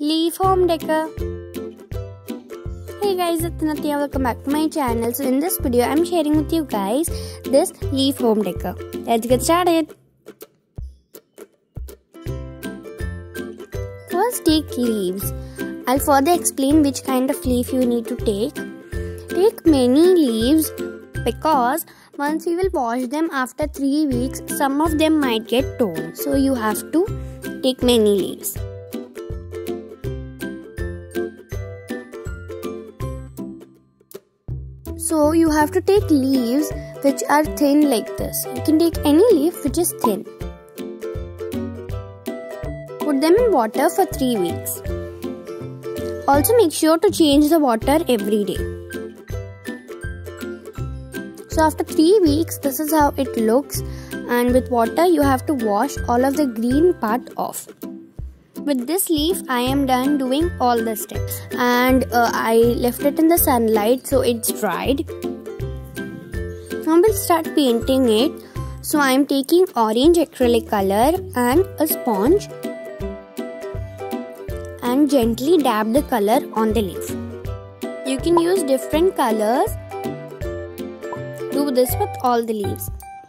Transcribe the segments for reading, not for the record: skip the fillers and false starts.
Leaf home decor. Hey guys, it's Natya. Welcome back to my channel. So in this video, I'm sharing with you guys this leaf home decor. Let's get started. First, take leaves. I'll further explain which kind of leaf you need to take. Take many leaves because once we will wash them after 3 weeks, some of them might get torn. So you have to take many leaves. So you have to take leaves which are thin like this. You can take any leaf which is thin. Put them in water for 3 weeks. Also make sure to change the water every day. So after 3 weeks, this is how it looks, and with water you have to wash all of the green part off. With this leaf, I am done doing all the steps, and I left it in the sunlight so it's dried. Now we'll start painting it. So I am taking orange acrylic color and a sponge and gently dab the color on the leaf. You can use different colors. Do this with all the leaves.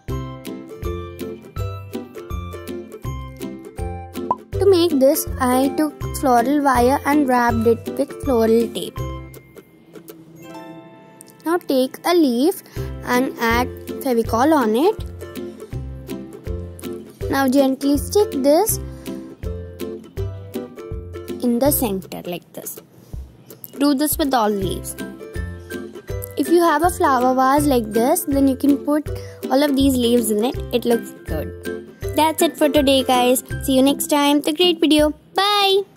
To make this, I took floral wire and wrapped it with floral tape. Now take a leaf and add Fevicol on it. Now gently stick this in the center like this. Do this with all leaves. If you have a flower vase like this, then you can put all of these leaves in it. It looks good. That's it for today, guys. See you next time with a great video. Bye!